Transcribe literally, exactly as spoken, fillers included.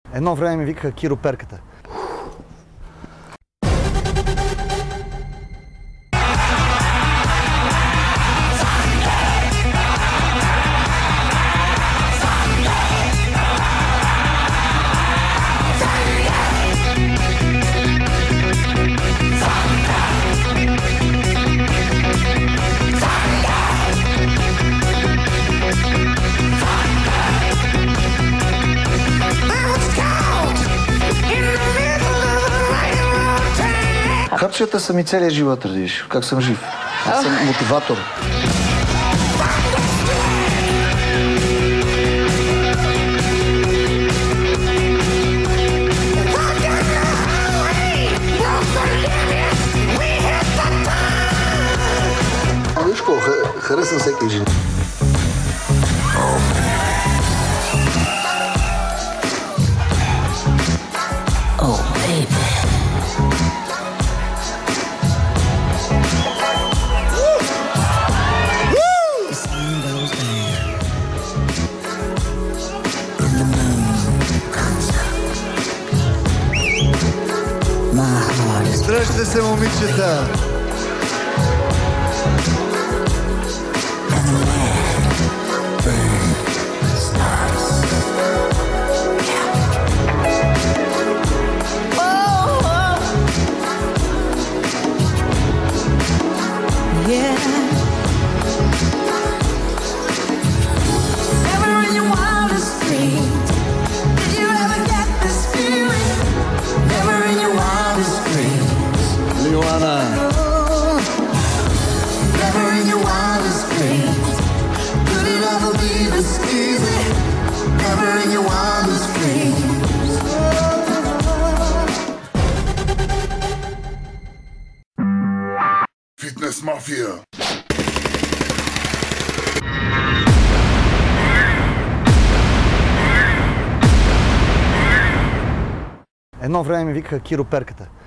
Едно време ми викаха Киро Перката. Хапчета са ми целия живот, радиш. Как съм жив. Аз съм мотиватор. Виж колко харесвам всеки жен. Дръжте се, момичета! Fitness Mafia. Едно време ми викаха Киро Перката.